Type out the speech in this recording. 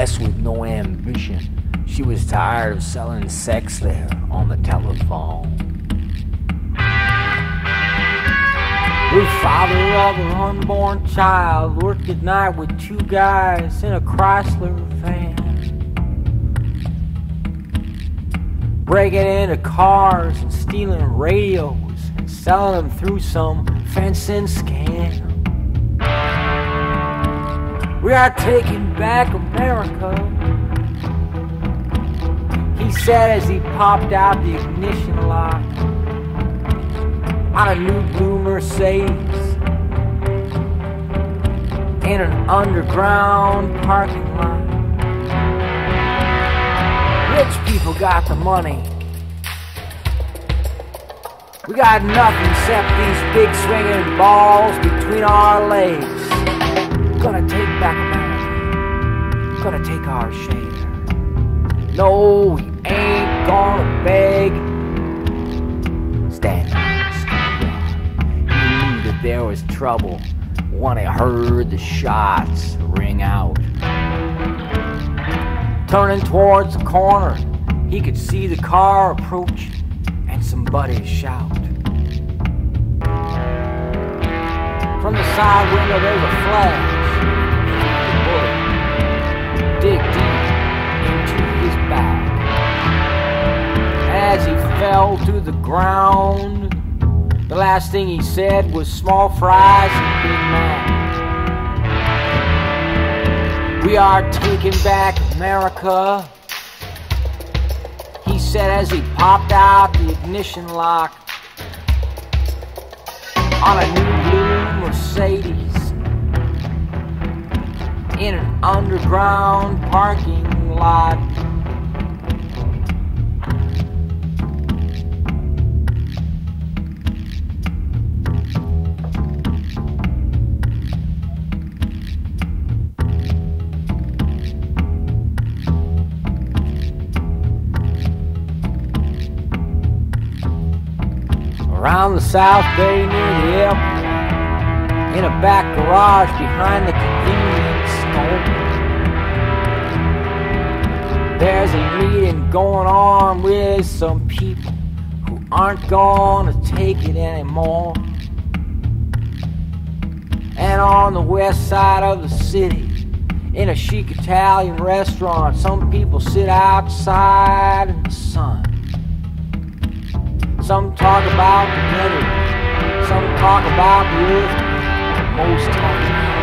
dressed with no ambition. She was tired of selling sex there on the telephone. The father of her unborn child worked at night with two guys in a Chrysler van, breaking into cars and stealing radios and selling them through some fencing scam. We are taking back America, he said as he popped out the ignition lock on a new blue Mercedes in an underground parking lot. Rich people got the money. We got nothing except these big swinging balls between our legs. Gonna take back America. Gonna take our share. No, we ain't gonna beg. Stand up. He knew that there was trouble when he heard the shots ring out. Turning towards the corner, he could see the car approach and somebody shout. From the side window there's a flash. The bullet dig deep into his back. As he fell to the ground, the last thing he said was small fries and Big Mac. We are taking back America, he said as he popped out the ignition lock on a new blue Mercedes in an underground parking lot. Around the South Bay near the airport, in a back garage behind the convenience store, there's a meeting going on with some people who aren't gonna take it anymore. And on the west side of the city, in a chic Italian restaurant, some people sit outside in the sun. Some talk about the weather, some talk about the earth, most talk about